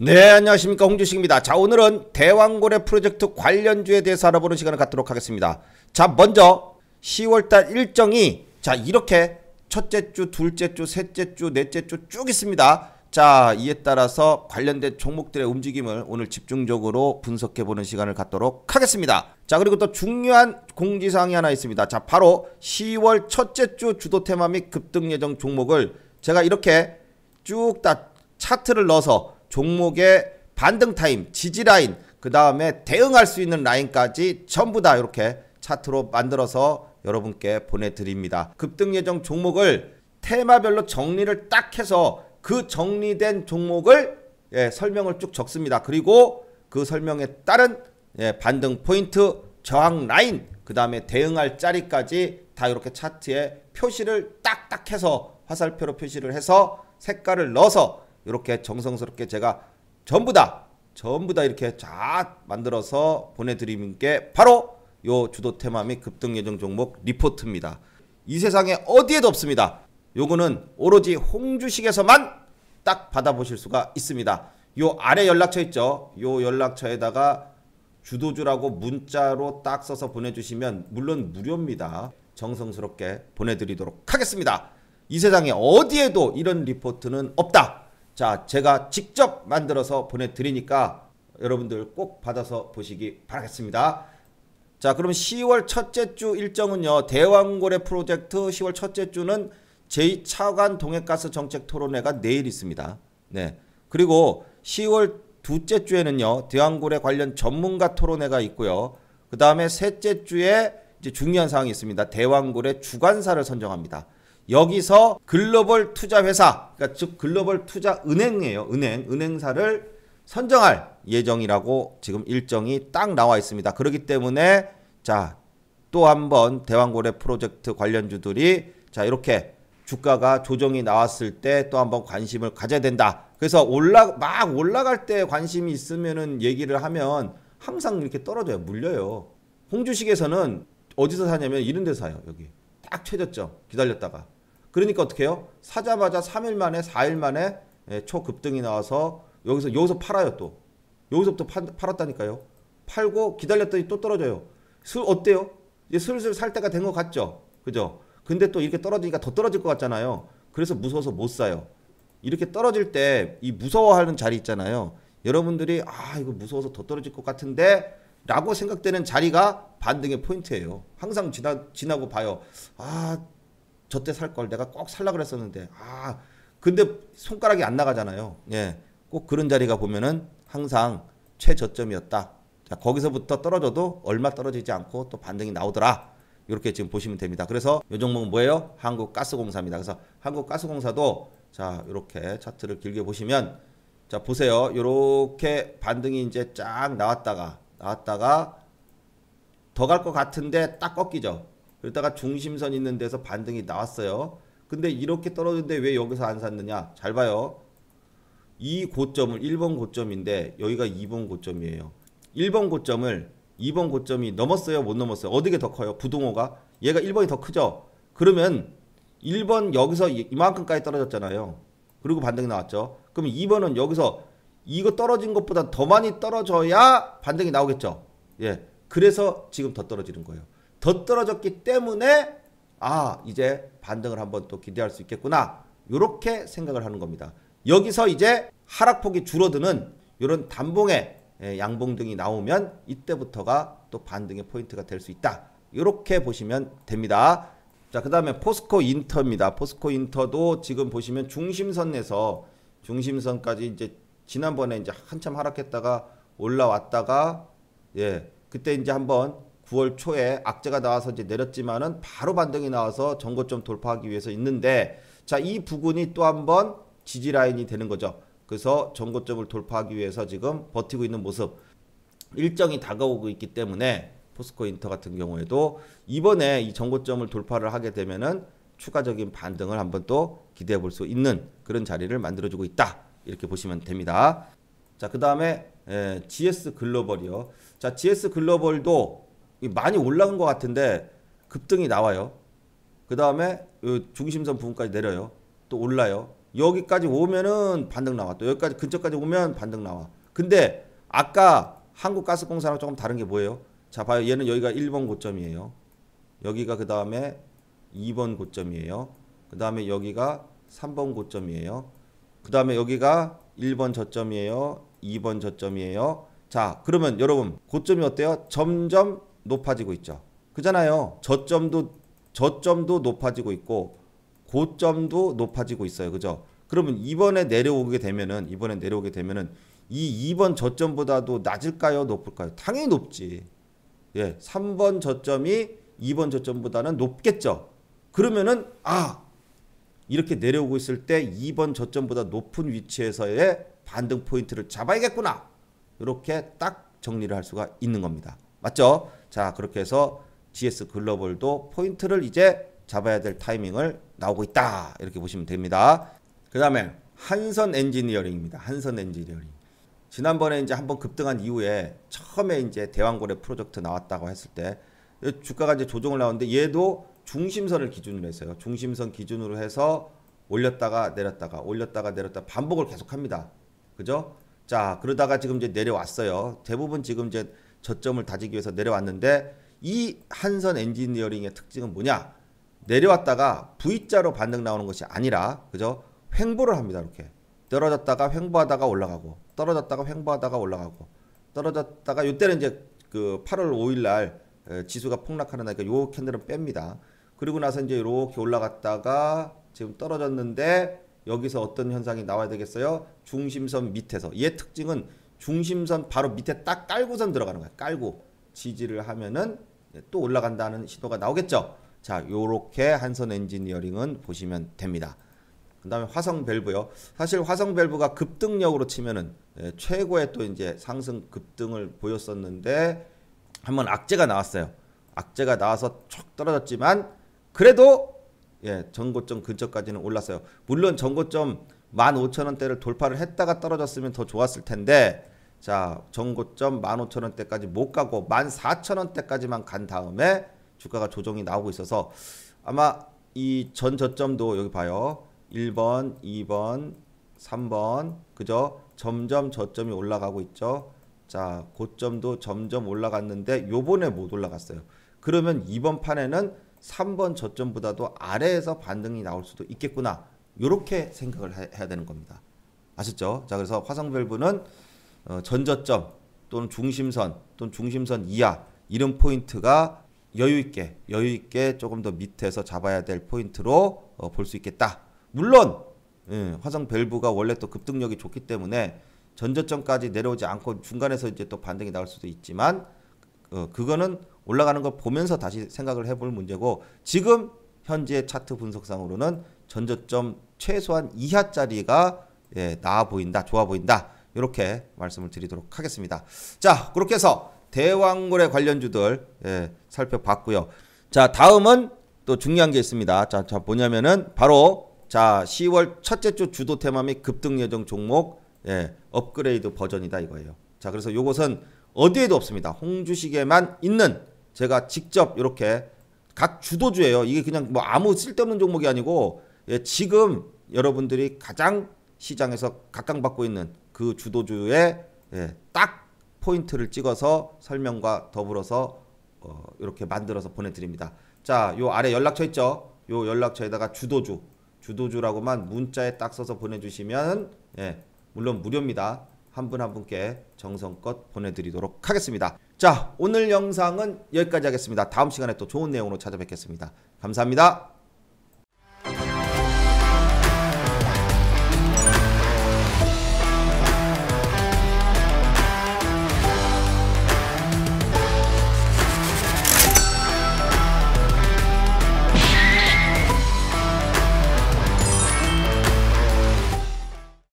네, 안녕하십니까, 홍주식입니다. 자, 오늘은 대왕고래 프로젝트 관련주에 대해서 알아보는 시간을 갖도록 하겠습니다. 자, 먼저 10월달 일정이 자 이렇게 첫째 주, 둘째 주, 셋째 주, 넷째 주 쭉 있습니다. 자, 이에 따라서 관련된 종목들의 움직임을 오늘 집중적으로 분석해보는 시간을 갖도록 하겠습니다. 자, 그리고 또 중요한 공지사항이 하나 있습니다. 자, 바로 10월 첫째 주 주도 테마 및 급등 예정 종목을 제가 이렇게 쭉 다 차트를 넣어서 종목의 반등 타임, 지지 라인, 그 다음에 대응할 수 있는 라인까지 전부 다 이렇게 차트로 만들어서 여러분께 보내드립니다. 급등 예정 종목을 테마별로 정리를 딱 해서 그 정리된 종목을 설명을 쭉 적습니다. 그리고 그 설명에 따른 반등 포인트, 저항 라인, 그 다음에 대응할 자리까지 다 이렇게 차트에 표시를 딱딱 해서 화살표로 표시를 해서 색깔을 넣어서 이렇게 정성스럽게 제가 전부 다 이렇게 쫙 만들어서 보내드리는 게 바로 요 주도 테마 및 급등 예정 종목 리포트입니다. 이 세상에 어디에도 없습니다. 요거는 오로지 홍주식에서만 딱 받아보실 수가 있습니다. 요 아래 연락처 있죠? 요 연락처에다가 주도주라고 문자로 딱 써서 보내주시면 물론 무료입니다. 정성스럽게 보내드리도록 하겠습니다. 이 세상에 어디에도 이런 리포트는 없다. 자, 제가 직접 만들어서 보내드리니까 여러분들 꼭 받아서 보시기 바라겠습니다. 자, 그럼 10월 첫째 주 일정은요, 대왕고래 프로젝트 10월 첫째 주는 제2차관 동해가스 정책 토론회가 내일 있습니다. 네. 그리고 10월 둘째 주에는요, 대왕고래 관련 전문가 토론회가 있고요. 그 다음에 셋째 주에 이제 중요한 사항이 있습니다. 대왕고래 주관사를 선정합니다. 여기서 글로벌 투자 회사, 그러니까 즉 글로벌 투자 은행이에요. 은행사를 선정할 예정이라고 지금 일정이 딱 나와 있습니다. 그렇기 때문에 자, 또 한번 대왕고래 프로젝트 관련주들이 자, 이렇게 주가가 조정이 나왔을 때 또 한번 관심을 가져야 된다. 그래서 막 올라갈 때 관심이 있으면은 얘기를 하면 항상 이렇게 떨어져요. 물려요. 홍주식에서는 어디서 사냐면 이런 데서 사요. 여기 딱 최저점 기다렸다가. 그러니까 어떻게 해요? 사자마자 3일 만에 4일 만에 초급등이 나와서 여기서 팔아요. 또 여기서부터 팔았다니까요. 팔고 기다렸더니 또 떨어져요. 어때요? 이제 슬슬 살 때가 된 것 같죠? 그죠? 근데 또 이렇게 떨어지니까 더 떨어질 것 같잖아요. 그래서 무서워서 못 사요. 이렇게 떨어질 때 이 무서워하는 자리 있잖아요. 여러분들이 이거 무서워서 더 떨어질 것 같은데 라고 생각되는 자리가 반등의 포인트예요. 항상 지나고 봐요. 저때 살 걸 내가 꼭 살라 그랬었는데 근데 손가락이 안 나가잖아요. 예, 꼭 그런 자리가 보면은 항상 최저점이었다. 자, 거기서부터 떨어져도 얼마 떨어지지 않고 또 반등이 나오더라. 이렇게 지금 보시면 됩니다. 그래서 이 종목은 뭐예요? 한국가스공사입니다. 그래서 한국가스공사도 자, 이렇게 차트를 길게 보시면 자, 보세요. 이렇게 반등이 이제 쫙 나왔다가 더 갈 것 같은데 딱 꺾이죠. 그러다가 중심선 있는 데서 반등이 나왔어요. 근데 이렇게 떨어졌는데 왜 여기서 안 샀느냐? 잘 봐요. 이 고점을 1번 고점인데 여기가 2번 고점이에요. 1번 고점을 2번 고점이 넘었어요? 못 넘었어요? 어디게 더 커요? 부동호가? 얘가 1번이 더 크죠? 그러면 1번 여기서 이만큼까지 떨어졌잖아요. 그리고 반등이 나왔죠. 그럼 2번은 여기서 이거 떨어진 것보다 더 많이 떨어져야 반등이 나오겠죠. 예, 그래서 지금 더 떨어지는 거예요. 더 떨어졌기 때문에 이제 반등을 한번 또 기대할 수 있겠구나. 이렇게 생각을 하는 겁니다. 여기서 이제 하락폭이 줄어드는 이런 단봉의 양봉 등이 나오면 이때부터가 또 반등의 포인트가 될 수 있다. 이렇게 보시면 됩니다. 자, 그 다음에 포스코 인터입니다. 포스코 인터도 지금 보시면 중심선에서 중심선까지 이제 지난번에 이제 한참 하락했다가 올라왔다가 그때 이제 한번 9월 초에 악재가 나와서 이제 내렸지만은 바로 반등이 나와서 전고점 돌파하기 위해서 있는데 자, 이 부분이 또 한번 지지 라인이 되는 거죠. 그래서 전고점을 돌파하기 위해서 지금 버티고 있는 모습. 일정이 다가오고 있기 때문에 포스코 인터 같은 경우에도 이번에 이 전고점을 돌파를 하게 되면은 추가적인 반등을 한번 또 기대해 볼 수 있는 그런 자리를 만들어주고 있다. 이렇게 보시면 됩니다. 자, 그 다음에 GS 글로벌이요. 자, GS 글로벌도 많이 올라간 것 같은데 급등이 나와요. 그 다음에 중심선 부분까지 내려요. 또 올라요. 여기까지 오면은 반등 나와. 또 여기까지 근처까지 오면 반등 나와. 근데 아까 한국가스공사랑 조금 다른 게 뭐예요? 자, 봐요. 얘는 여기가 1번 고점이에요. 여기가 그 다음에 2번 고점이에요. 그 다음에 여기가 3번 고점이에요. 그 다음에 여기가 1번 저점이에요. 2번 저점이에요. 자, 그러면 여러분 고점이 어때요? 점점 높아지고 있죠. 그잖아요. 저점도 높아지고 있고 고점도 높아지고 있어요. 그죠? 그러면 이번에 내려오게 되면은 이 2번 저점보다도 낮을까요? 높을까요? 당연히 높지. 예, 3번 저점이 2번 저점보다는 높겠죠. 그러면은 이렇게 내려오고 있을 때 2번 저점보다 높은 위치에서의 반등 포인트를 잡아야겠구나. 이렇게 딱 정리를 할 수가 있는 겁니다. 맞죠? 자, 그렇게 해서 GS 글로벌도 포인트를 이제 잡아야 될 타이밍을 나오고 있다. 이렇게 보시면 됩니다. 그 다음에 한선 엔지니어링입니다. 한선 엔지니어링. 지난번에 이제 한번 급등한 이후에 처음에 이제 대왕고래 프로젝트 나왔다고 했을 때 주가가 이제 조정을 나오는데 얘도 중심선을 기준으로 했어요. 중심선 기준으로 해서 올렸다가 내렸다가 반복을 계속 합니다. 그죠? 자, 그러다가 지금 이제 내려왔어요. 대부분 지금 이제 저점을 다지기 위해서 내려왔는데 이 한선 엔지니어링의 특징은 뭐냐? 내려왔다가 V자로 반등 나오는 것이 아니라, 그죠? 횡보를 합니다. 이렇게 떨어졌다가 횡보하다가 올라가고, 떨어졌다가 횡보하다가 올라가고, 떨어졌다가 이때는 이제 그 8월 5일 날 지수가 폭락하는 날이니까 요 캔들은 뺍니다. 그리고 나서 이제 이렇게 올라갔다가 지금 떨어졌는데 여기서 어떤 현상이 나와야 되겠어요? 중심선 밑에서. 얘의 특징은 중심선 바로 밑에 딱 깔고선 들어가는 거예요. 깔고 지지를 하면은 또 올라간다는 신호가 나오겠죠. 자, 요렇게 한선 엔지니어링은 보시면 됩니다. 그 다음에 화성 밸브요. 사실 화성 밸브가 급등력으로 치면은 최고의 또 이제 상승 급등을 보였었는데 한번 악재가 나왔어요. 악재가 나와서 촉 떨어졌지만 그래도 전고점 근처까지는 올랐어요. 물론 전고점 15,000원대를 돌파를 했다가 떨어졌으면 더 좋았을 텐데, 자, 전고점 15,000원대까지 못 가고 14,000원대까지만 간 다음에 주가가 조정이 나오고 있어서 아마 이 전 저점도 여기 봐요. 1번, 2번, 3번, 그죠? 점점 저점이 올라가고 있죠. 자, 고점도 점점 올라갔는데 요번에 못 올라갔어요. 그러면 이번 판에는 3번 저점보다도 아래에서 반등이 나올 수도 있겠구나. 요렇게 생각을 해야 되는 겁니다. 아셨죠? 자, 그래서 화성 밸브는 전저점 또는 중심선 또는 중심선 이하 이런 포인트가 여유 있게 조금 더 밑에서 잡아야 될 포인트로 볼 수 있겠다. 물론 화성 밸브가 원래 또 급등력이 좋기 때문에 전저점까지 내려오지 않고 중간에서 이제 또 반등이 나올 수도 있지만 그거는 올라가는 걸 보면서 다시 생각을 해볼 문제고, 지금 현재 차트 분석상으로는 전저점 최소한 이하짜리가 나아 보인다, 좋아 보인다, 이렇게 말씀을 드리도록 하겠습니다. 자, 그렇게 해서 대왕고래 관련주들 살펴봤고요. 자, 다음은 또 중요한 게 있습니다. 자, 뭐냐면은 바로 10월 첫째 주 주도 테마 및 급등 예정 종목 업그레이드 버전이다 이거예요. 자, 그래서 요것은 어디에도 없습니다. 홍주식에만 있는, 제가 직접 이렇게 각 주도주예요. 이게 그냥 뭐 아무 쓸데없는 종목이 아니고 지금 여러분들이 가장 시장에서 각광받고 있는 그 주도주에 딱 포인트를 찍어서 설명과 더불어서 이렇게 만들어서 보내드립니다. 자, 요 아래 연락처 있죠? 요 연락처에다가 주도주라고만 문자에 딱 써서 보내주시면 물론 무료입니다. 한 분 한 분께 정성껏 보내드리도록 하겠습니다. 자, 오늘 영상은 여기까지 하겠습니다. 다음 시간에 또 좋은 내용으로 찾아뵙겠습니다. 감사합니다.